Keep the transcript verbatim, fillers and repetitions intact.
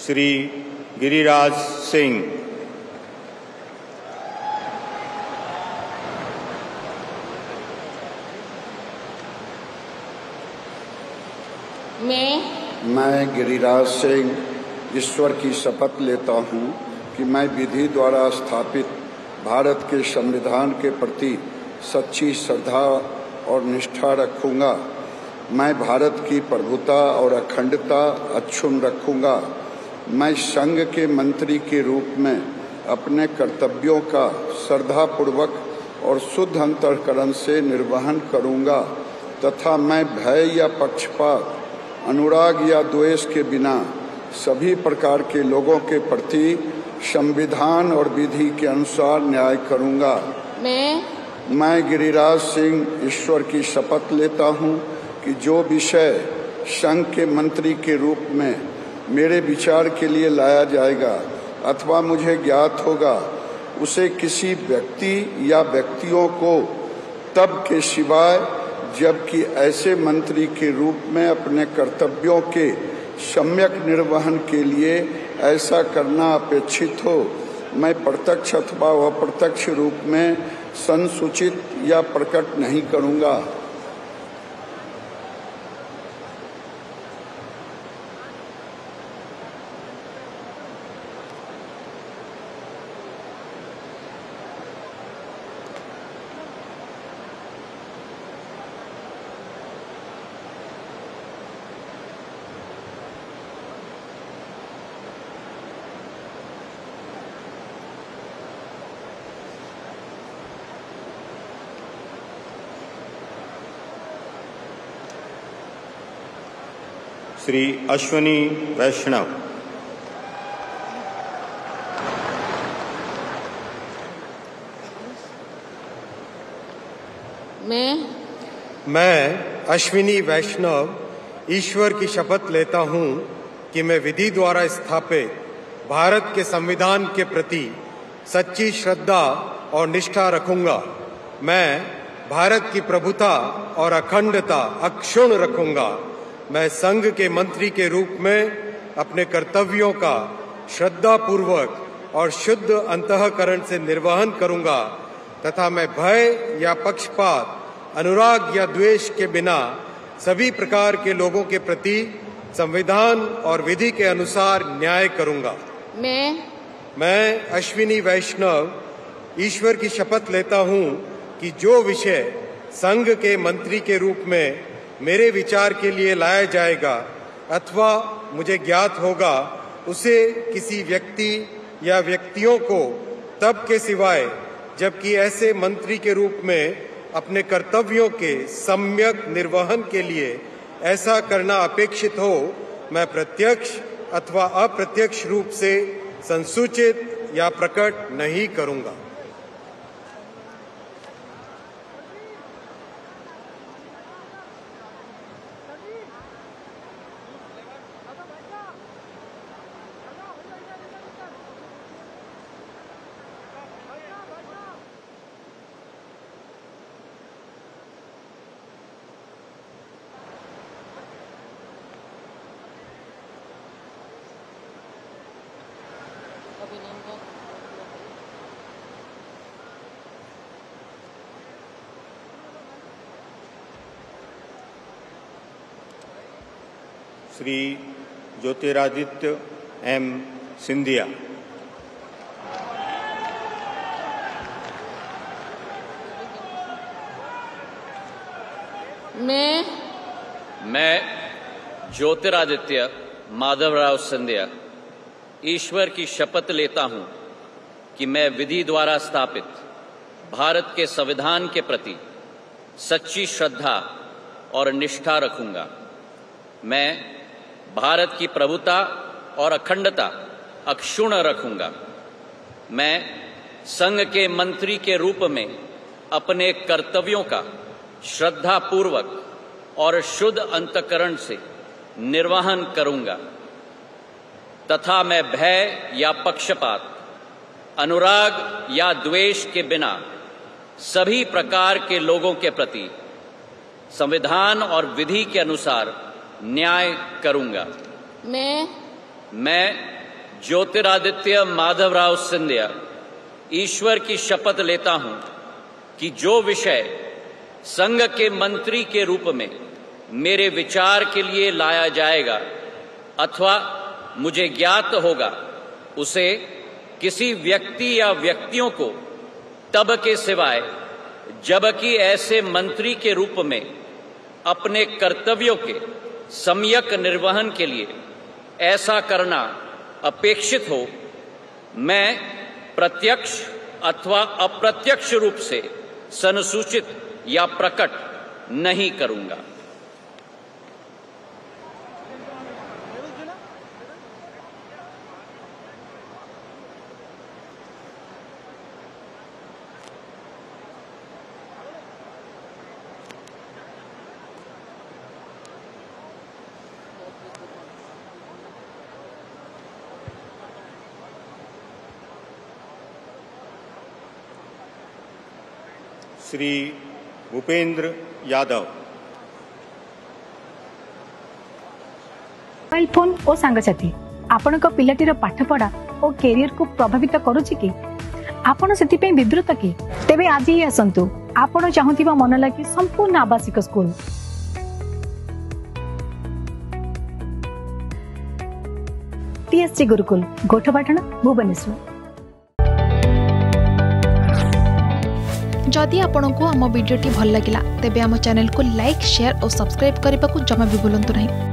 श्री गिरिराज सिंह। मैं मैं गिरिराज सिंह ईश्वर की शपथ लेता हूँ कि मैं विधि द्वारा स्थापित भारत के संविधान के प्रति सच्ची श्रद्धा और निष्ठा रखूँगा। मैं भारत की प्रभुता और अखंडता अक्षुण्ण रखूँगा। मैं संघ के मंत्री के रूप में अपने कर्तव्यों का श्रद्धापूर्वक और शुद्ध अंतःकरण से निर्वहन करूँगा तथा मैं भय या पक्षपात, अनुराग या द्वेष के बिना सभी प्रकार के लोगों के प्रति संविधान और विधि के अनुसार न्याय करूँगा। मैं मैं गिरिराज सिंह ईश्वर की शपथ लेता हूँ कि जो विषय संघ के मंत्री के रूप में मेरे विचार के लिए लाया जाएगा अथवा मुझे ज्ञात होगा, उसे किसी व्यक्ति या व्यक्तियों को तब के सिवाय जबकि ऐसे मंत्री के रूप में अपने कर्तव्यों के सम्यक निर्वहन के लिए ऐसा करना अपेक्षित हो, मैं प्रत्यक्ष अथवा अप्रत्यक्ष रूप में संसूचित या प्रकट नहीं करूँगा। श्री अश्विनी वैष्णव। मैं मैं अश्विनी वैष्णव ईश्वर की शपथ लेता हूँ कि मैं विधि द्वारा स्थापित भारत के संविधान के प्रति सच्ची श्रद्धा और निष्ठा रखूंगा। मैं भारत की प्रभुता और अखंडता अक्षुण्ण रखूंगा। मैं संघ के मंत्री के रूप में अपने कर्तव्यों का श्रद्धापूर्वक और शुद्ध अंतःकरण से निर्वहन करूंगा तथा मैं भय या पक्षपात, अनुराग या द्वेष के बिना सभी प्रकार के लोगों के प्रति संविधान और विधि के अनुसार न्याय करूंगा। मैं मैं अश्विनी वैष्णव ईश्वर की शपथ लेता हूँ कि जो विषय संघ के मंत्री के रूप में मेरे विचार के लिए लाया जाएगा अथवा मुझे ज्ञात होगा, उसे किसी व्यक्ति या व्यक्तियों को तब के सिवाय जबकि ऐसे मंत्री के रूप में अपने कर्तव्यों के सम्यक निर्वहन के लिए ऐसा करना अपेक्षित हो, मैं प्रत्यक्ष अथवा अप्रत्यक्ष रूप से संसूचित या प्रकट नहीं करूंगा। श्री ज्योतिरादित्य एम सिंधिया। मैं मैं ज्योतिरादित्य माधवराव सिंधिया ईश्वर की शपथ लेता हूं कि मैं विधि द्वारा स्थापित भारत के संविधान के प्रति सच्ची श्रद्धा और निष्ठा रखूंगा। मैं भारत की प्रभुता और अखंडता अक्षुण्ण रखूंगा। मैं संघ के मंत्री के रूप में अपने कर्तव्यों का श्रद्धापूर्वक और शुद्ध अंतःकरण से निर्वहन करूंगा तथा मैं भय या पक्षपात, अनुराग या द्वेष के बिना सभी प्रकार के लोगों के प्रति संविधान और विधि के अनुसार न्याय करूंगा। मैं मैं ज्योतिरादित्य माधवराव सिंधिया ईश्वर की शपथ लेता हूं कि जो विषय संघ के मंत्री के रूप में मेरे विचार के लिए लाया जाएगा अथवा मुझे ज्ञात होगा उसे किसी व्यक्ति या व्यक्तियों को तब के सिवाय जबकि ऐसे मंत्री के रूप में अपने कर्तव्यों के सम्यक निर्वहन के लिए ऐसा करना अपेक्षित हो, मैं प्रत्यक्ष अथवा अप्रत्यक्ष रूप से संसूचित या प्रकट नहीं करूंगा। श्री भूपेंद्र यादव। मोबाइल फोन और सांगसाथी आपण पिलाटीर पाठपढ़ा और कैरियर को प्रभावित करुछि कि आपण सेति विवृत कि तेबे आज ही आसंतु आपण चाहुथिबा मन लागी संपूर्ण आवासिक स्कूल टीएससी गुरुकुल गोठपाटना भुवनेश्वर। जदि आपंक आम भिडी भल लगा तेब आम चैनल को लाइक शेयर और सब्सक्राइब करने को जमा भी भूलु नहीं।